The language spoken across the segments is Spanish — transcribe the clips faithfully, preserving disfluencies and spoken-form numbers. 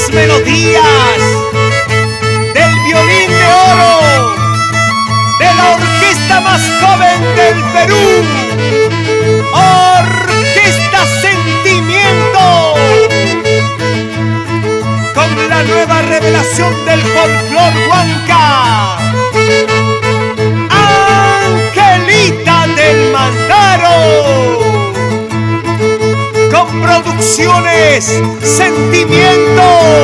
las melodías del violín de oro de la orquesta más joven del Perú, Orquesta Sentimiento, con la nueva revelación del folclor huanca, Angelita del Mantaro, con producciones Sentimiento,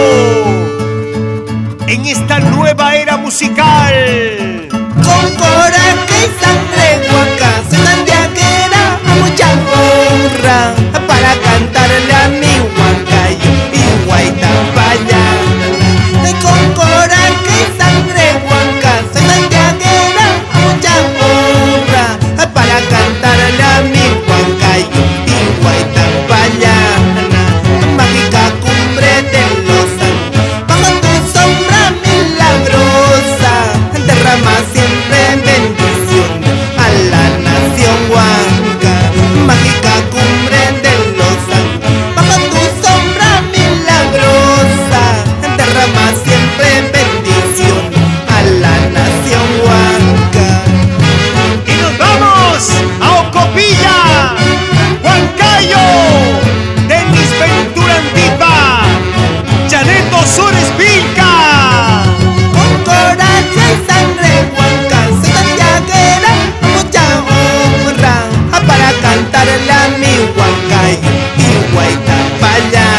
en esta nueva era musical. Con coraje y sangre huanca, soy santiaguera, mucha honra para cantarle a mi huancayo y Guaitapaya. Con coraje y sangre huanca, soy santiaguera, mucha honra para cantarle a mi huancayo y Guaitapaya. Mágica cumbre de los Andes, bajo tu sombra milagrosa, derrama siempre bendición a la nación huanca. Mágica cumbre de los Andes, bajo tu sombra milagrosa, derrama siempre bendición a la nación huanca. Y nos vamos a Ocopilla, Huancayo, Denis Ventura Antipa, Janet Osores Vilca. Con coraje y sangre huanca, soy santiaguera, mucha honra para cantarle a mi huancayo y Guaitapaya.